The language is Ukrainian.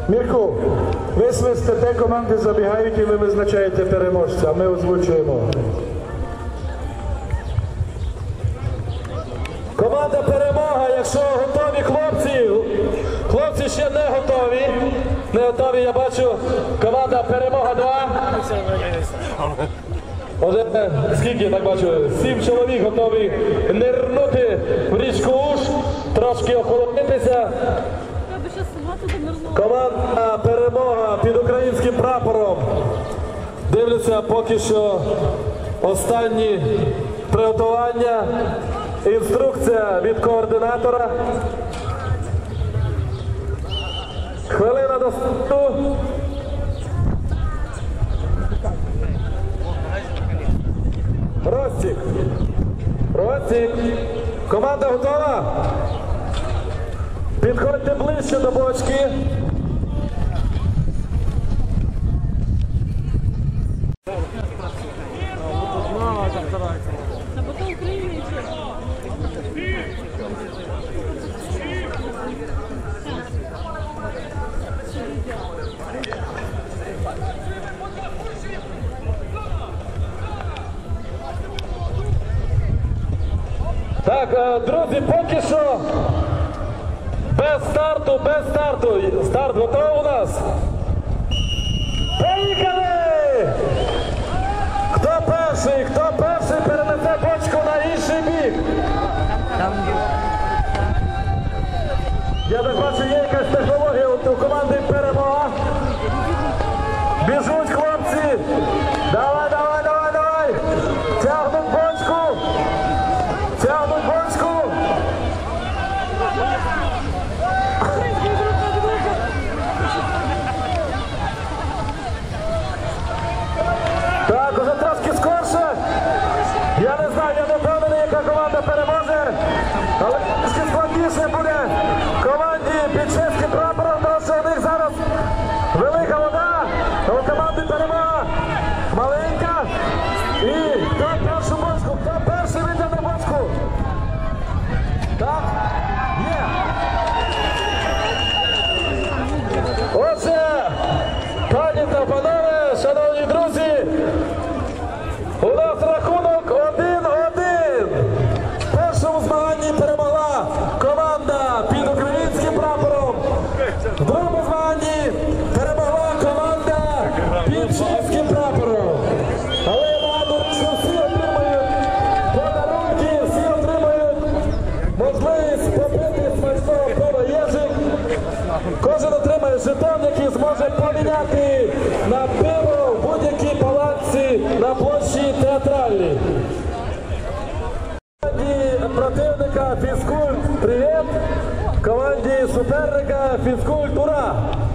Мірку, ви свистите, команди забігають і ви визначаєте переможця, а ми озвучуємо. Команда «Перемога», якщо готові хлопці, хлопці ще не готові. Не готові, я бачу, команда «Перемога» 2. Отже, скільки, я так бачу, 7 чоловік готові нирнути в річку Уж, трошки охолодитися. Команда «Перемога» під українським прапором. Дивляться поки що останні приготування. Інструкція від координатора. Хвилина до старту. Ростик. Ростик. Команда готова? Підходьте ближче до бочки. Так, друзі, поки що без старту. Старт готовий у нас? Поїхали! Хто перший перенесе бочку на інший бік? Я так бачу, є якась технологія у команди «Перемога». Біжуть хлопці! Давай! Тягнуть бочку! Так, уже трошки скорше. Я не знаю, я не впевнений, яка команда переможе. Але трошки складніше буде команді під чеським прапором, тому що у них зараз велика вода. У команди «Перемога» маленька. І хто першу бочку? Хто перший витягне бочку? Так? Є. Отже, пані та панове, шановні друзі, у нас рахунок 1-1. В першому змаганні перемогла команда під українським прапором. В другому змаганні перемогла команда під чеським прапором. Але я нагадую, що всі отримають подарунки, всі отримають можливість попити смачного пива «Єжик». Кожен отримає жетон, який зможе поміняти на пиво в будь-якій палатці на площі Театральній. Команді противника «Фізкульт» привіт! Команді суперника «Фізкульт» ура!